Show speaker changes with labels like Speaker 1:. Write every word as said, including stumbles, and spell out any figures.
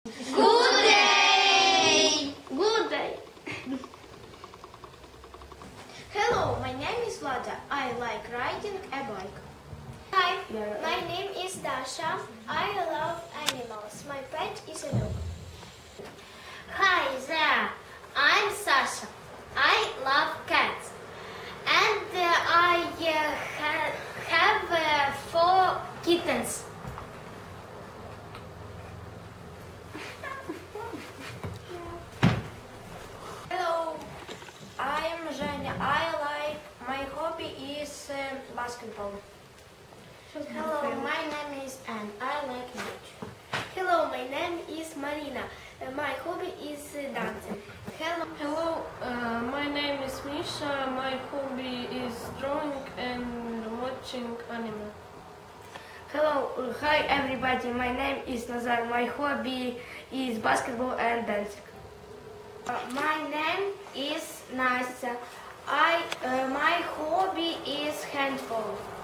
Speaker 1: Good day!
Speaker 2: Good day!
Speaker 3: Hello, my name is Vlada. I like riding a bike.
Speaker 4: Hi, my name is Dasha. I love animals. My pet is a dog.
Speaker 5: Hi there, I'm Sasha. I love cats. And uh, I uh, ha have uh, four kittens.
Speaker 3: Hello, I am Zhenya. I like, my hobby is uh, basketball.
Speaker 4: Hello, my name is Anne. I like nature.
Speaker 6: Hello, my name is Marina. Uh, my hobby is uh, dancing.
Speaker 2: Hello, Hello uh, my name is Misha. My hobby is drawing and watching anime.
Speaker 6: Hello, uh, hi everybody. My name is Nazar. My hobby is basketball and dancing.
Speaker 4: Uh, my name is Nastya. I, uh, my hobby is handball.